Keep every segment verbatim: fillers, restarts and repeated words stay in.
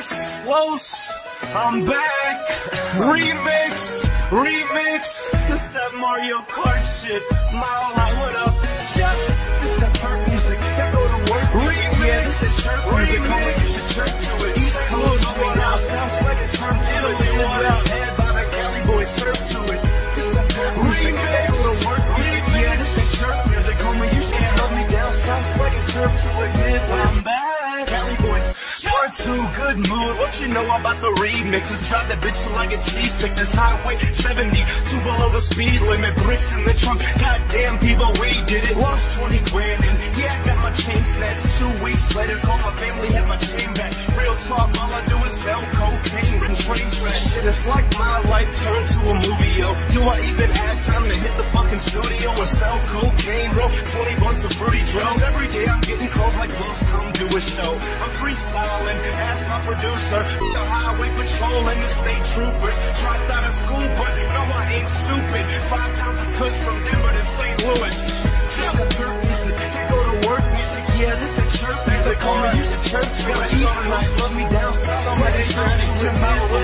Los, Los, I'm back. Remix, remix. This that Mario Kart shit. Mile High, what up? Jeff, this that perk music. That go to work. Remix, yeah, this that chirp music. Remix, the chirp to it. East Coast, what up? Sounds like it's from Italy, what up? Head by the Cali boys, surf to it. This that perk music. That go to work. Remix, yeah, this that chirp music. Homie, you should slow me down. Sounds like it's surf to it. Midwest, I'm back. Cali boys. Part two, good mood. What you know about the remixes? Drive that bitch till I get seasickness. Highway seventy, two below the speed limit. Bricks in the trunk. Goddamn, people, we did it. Lost twenty grand and yeah, I got my chain snatched. Two weeks later, call my family, have my chain back. Real talk, all I do is sell cocaine, written train tracks. Shit, it's like my life turned to a movie, yo. Do I even have time to hit the fucking studio and sell cocaine, bro? twenty bucks of fruity drugs. Every day I'm getting calls like, Los, come do a show. I'm freestyling. Ask my producer, the highway patrol and the state troopers. Dropped out of school, but no, I ain't stupid. Five pounds of kush from Denver to Saint Louis. This the perk music, they go to work music. Yeah, this the chirp music. Call me, you should chirp to it. East Coast, love me down south. Somebody trying to turn me over.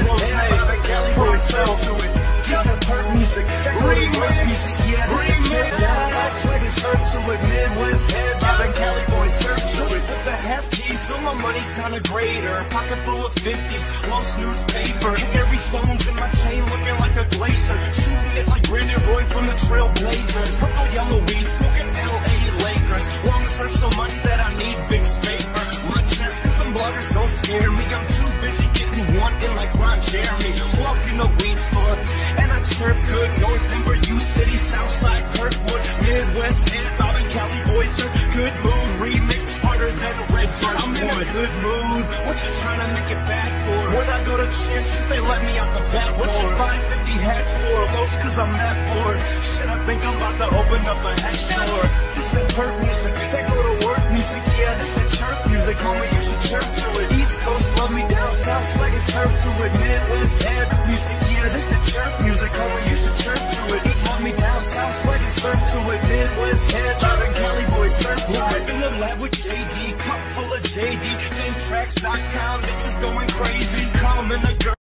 Cali boys, sell to it. This the perk music, they go to work music. Yeah, this the chirp down south. Swag and surf to it. Midwest, head by the Cali boys, surf to it. With the half keys, so my money's kinda greater. Pocket full of fifties, lost newspaper. Every stone's in my chain looking like a glacier. Shooting it like Brandon Roy from the Trailblazers. Purple yellow weed, smoking L A Lakers. Lungs hurt so much that I need Vicks paper. My chest, cause some bloggers don't scare me. I'm too busy getting one in like Ron Jeremy. Walk in the weed store, and I chirp good. North Denver, U City, Southside, Kirkwood, Midwest, and Bobby Cali boys, sir. Good mood, remix, harder than a red bird. I'm in a good mood. What you trying to make it bad for? When I go to champs, they let me out the back door. What you buy fifty hats for? Los, cause I'm that bored. Shit, I think I'm about to open up a hat store. This that perk music, they go to work music. Yeah, this that chirp music. Homie, you should chirp to it. East Coast, love me down south, swag and surf to it. Midwest, head music. Yeah, this that chirp music. Homie, you should chirp to it. East, love me down south, swag and surf to it. Midwest, head by the Cali boys, surf to it. Live in the lab with J D, cup full of J D. Tracks dot com, bitches going crazy. Come in the girl.